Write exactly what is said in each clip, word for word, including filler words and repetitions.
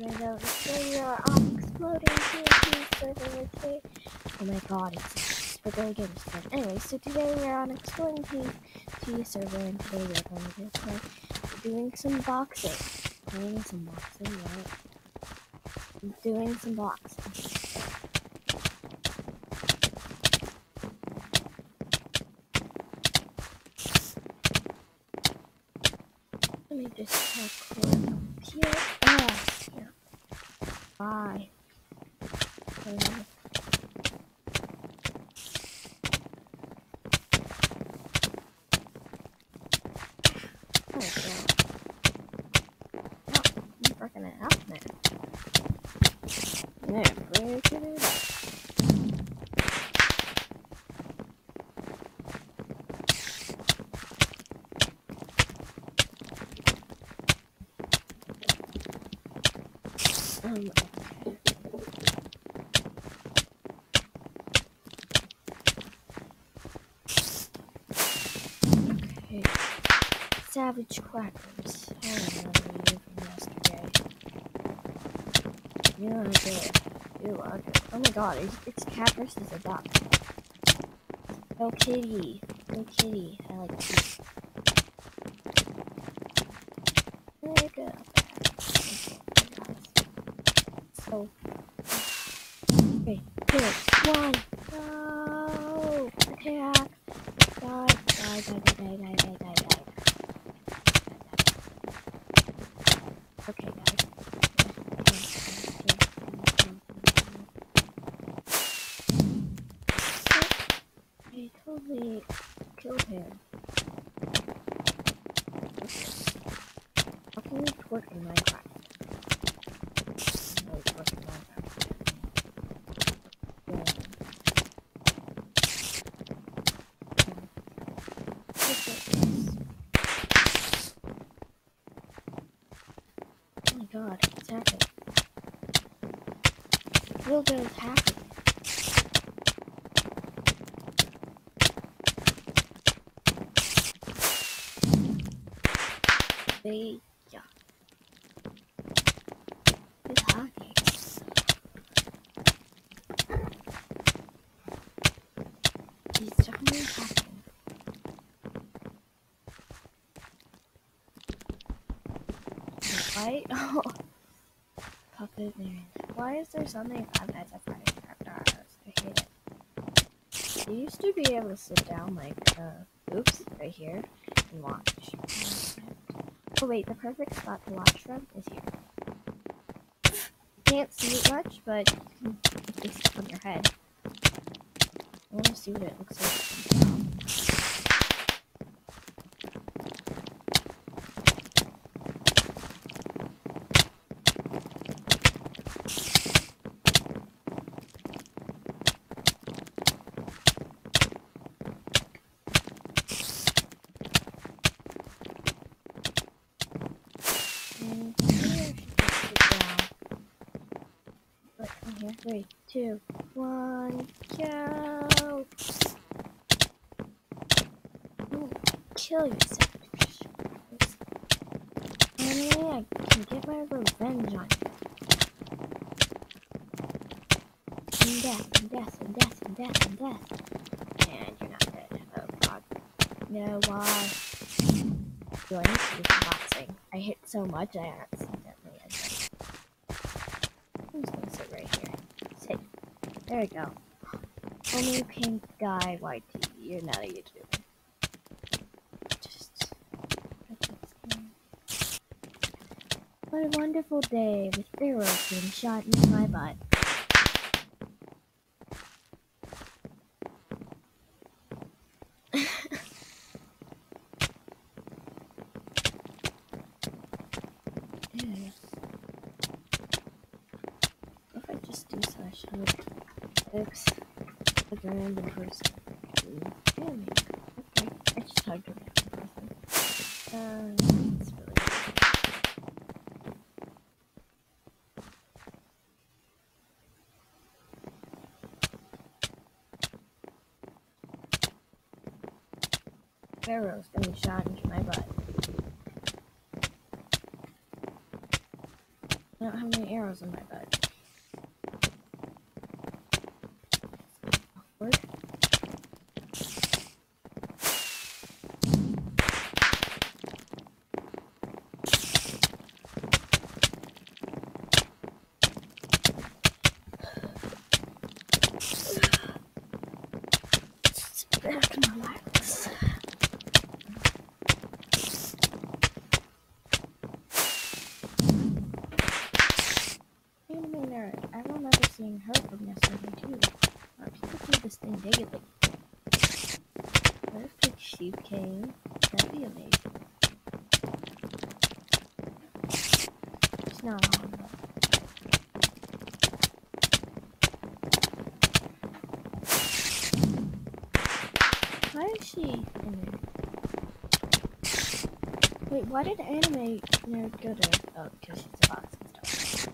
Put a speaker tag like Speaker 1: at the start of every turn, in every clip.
Speaker 1: Today we are on Exploding T N T server today. Oh my god, it's we're going to get started. Anyway, so today we're on Exploding T N T server, and today we're going to just play doing some boxing. Playing some boxing, right? Doing some boxing. Let me just record up here. Ah, yeah. Bye. Um, Oh, yeah. Oh, I'm freaking it out, man. Yeah, freaking it out. Um, okay. Okay. Savage Quackers. I remember you from yesterday. You like it. You like it. Oh my god, it's, it's cat versus a duck. Go kitty. Go kitty. I like kitty. There you go. So, three, two, one. No! Attack! Die, die, die, die, die, die, die, die. Okay, guys. I totally killed him. How can we twerk in Minecraft? No, twerk in Minecraft. Yeah. Oh my god, it's happening. Real good is happening. They, yeah. It's hacking. He's definitely hacking. Why? Oh. Puppet man. Why is there something Five Nights at Freddy's After Hours? I hate it. You used to be able to sit down like, uh, oops, right here, and watch. Oh wait, the perfect spot to watch from is here. Can't see it much, but you can at least on your head. I want to see what it looks like from the top. And here, sit down. But come here, three, two, one, go! Ooh, kill yourself. Finally, I can get my revenge on you. And death, and death, and death, and death, and death. And you're not dead. Oh god. No, why? Do I need to do some boxing? I hit so much I accidentally ended up. I'm just gonna sit right here. Sit. There we go. Only pink guy, white T V. You're not a YouTuber. Just. What a wonderful day with arrows being shot into my butt. Yeah. If I just do slash hope. Oops. Like a random person. Damn it. Okay. I just talked to a random person. Um, it's really good. Arrows being shot into my butt. I don't have any arrows in my bed. Awkward. Sit back and relax. Anime nerd. I remember seeing her from yesterday too. Uh, people do this thing daily. What if Big Sheep came? That'd be amazing. It's not on though. Why is she in there? Wait, why did anime nerd go to? Oh, because she's a box and stuff.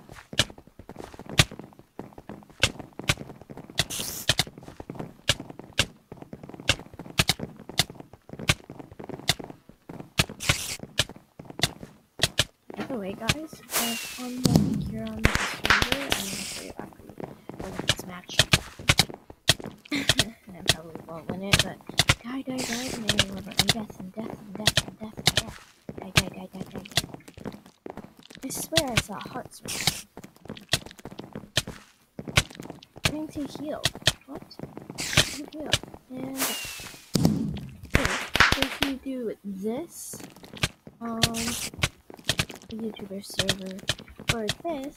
Speaker 1: By the way, guys, if on the link here on the server, I'm gonna show you after we go with this match. And I probably won't win it, but die, die, die, and then and death, and death, and death, and death, and death. Die, die, die, die, die, die. I swear I saw hearts right there. I didn't see heal. What? Heal. And if you do this on the YouTuber server or this,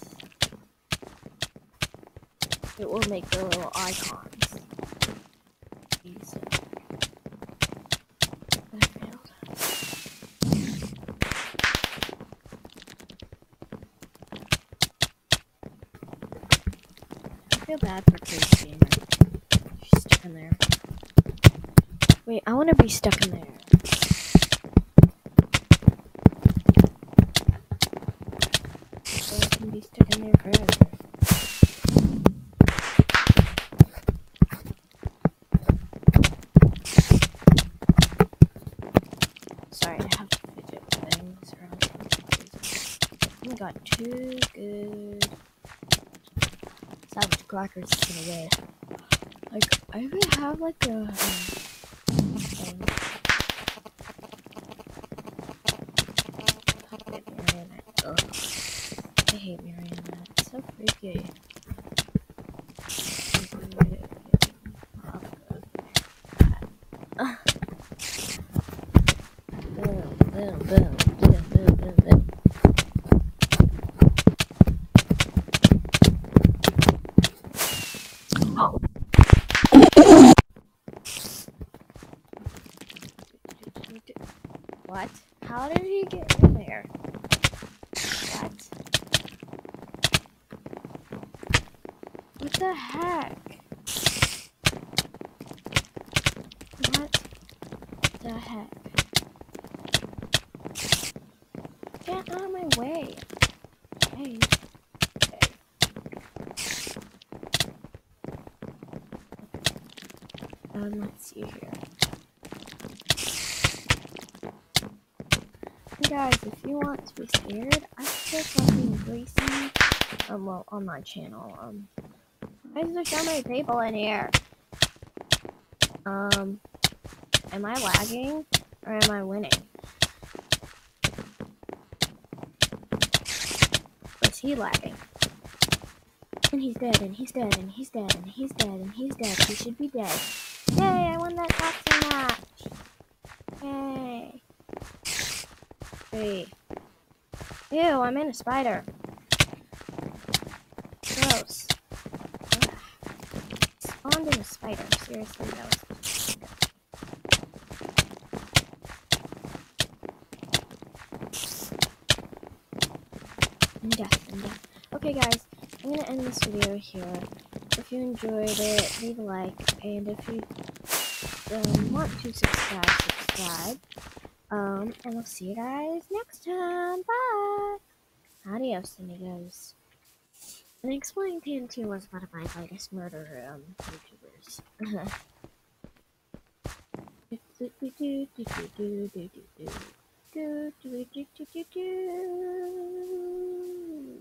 Speaker 1: it will make the little icons. These. I failed. I feel bad for Crazy Gamer. She's stuck in there. Wait, I want to be stuck in there. So I can be stuck in there forever. Sorry, I have fidget things around. Oh my god, two good Savage Crackers in a way. Like, I even have like a um, um, puppet marionette. Ugh. I hate marionette. It's so freaky. Uh. Boom, boom, boom, boom, boom, boom, boom. What? How did he get in there? What? What the heck? What the heck? Get out of my way. Hey. Okay. Um, let's see here. Guys, if you want to be scared, I still fucking Gracie. Um, well, on my channel. Um, why is there so many people in here? Um, am I lagging or am I winning? Or is he lagging? And he's dead, and he's dead, and he's dead, and he's dead, and he's dead. He should be dead. Yay! I won that boxing match. Yay! Hey. Ew, I'm in a spider. Gross. Ugh. Spawned in a spider. Seriously, that was... And death, and death. Okay, guys, I'm gonna end this video here. If you enjoyed it, leave a like, and if you um, want to subscribe, subscribe. Um, and I'll see you guys next time. Bye! Adios, amigos. And Explain T N T was one of my latest murder um, YouTubers. do do do do do do do do do do do do do do.